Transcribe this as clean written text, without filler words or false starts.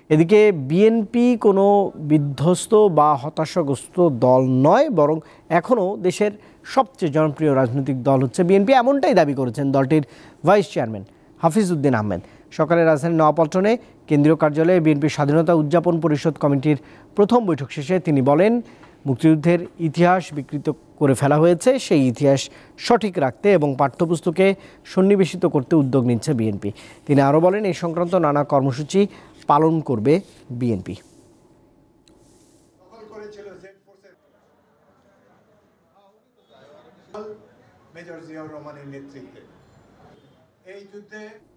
এদিকে বিএনপি কোনো বিধ্বস্ত বা হতাশাগ্রস্ত দল নয়, বরং এখনও দেশের সবচেয়ে জনপ্রিয় রাজনৈতিক দল হচ্ছে বিএনপি, এমনটাই দাবি করেছেন দলটির ভাইস চেয়ারম্যান হাফিজ উদ্দিন আহমেদ। সকালে রাজধানীর নয়াপল্টনে কেন্দ্রীয় কার্যালয়ে বিএনপির স্বাধীনতা উদযাপন পরিষদ কমিটির প্রথম বৈঠক শেষে তিনি বলেন, মুক্তিযুদ্ধের ইতিহাস বিকৃত করে ফেলা হয়েছে, সেই ইতিহাস সঠিক রাখতে এবং পাঠ্যপুস্তকে সন্নিবেশিত করতে উদ্যোগ নিচ্ছে বিএনপি। তিনি আরও বলেন, এই সংক্রান্ত নানা কর্মসূচি পালন করবে বিএনপি। মেজর জিয়াউর রহমানের নেতৃত্বে এই যুদ্ধে